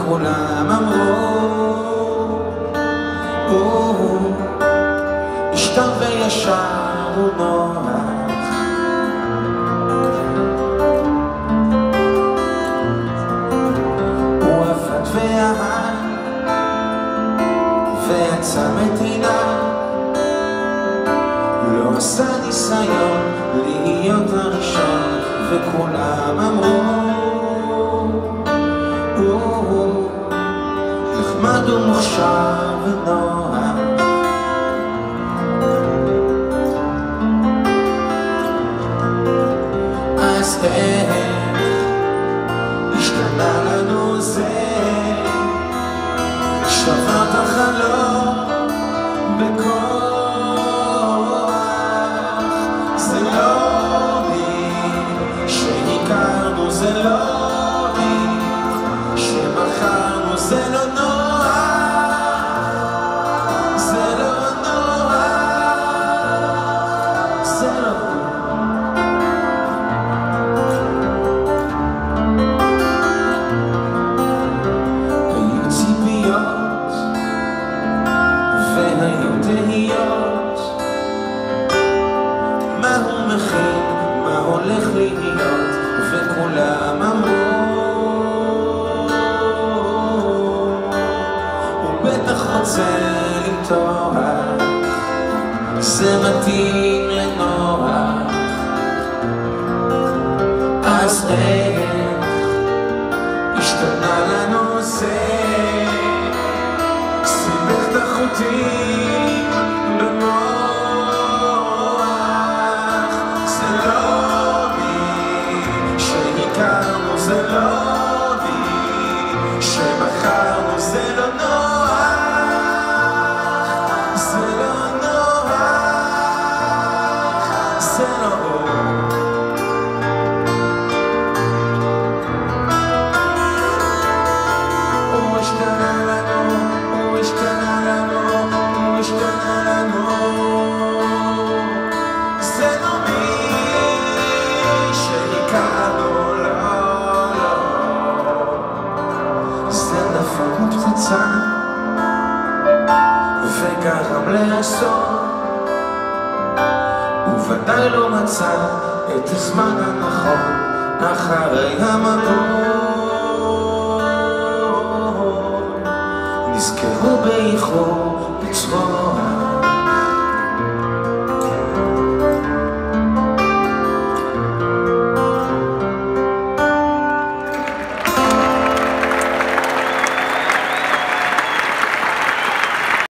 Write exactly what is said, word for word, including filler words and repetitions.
וכולם אמרו השתם וישר הוא נוח, הוא עבד ואהב ועצם את עיניו, לא עשה ניסיון להיות הראשון, וכולם אמרו נחמד ומוכשר ונוח. אז איך השתנה לנו זה, שברת החלום בכוח, זה לא מי שהכרנו, זה לא מי שבחרנו, זה לא נוח, זה לא נוח, זה לא היו ציפיות והיו תהיות, מהו מחיר, מה הולך להיות, וכולם אמרו הוא בטח רוצה למתוח, זה מתאים לנוח. אז איך השתנה לנו זה, סיבך את החוטים במוח, זה לא מי שהכרנו, זה לא מי שבחרנו, זה לא נוח, זה לא נוח, זה לא הוא השתנה לנו, הוא השתנה לנו, הוא השתנה לנו, זה לא מי שהכרנו, לא, לא, זה נפל כמו פצצה וגרם לאסון, וודאי לא מצא את הזמן הנכון אחרי המבוא, נזכרו באיחור לצרוח.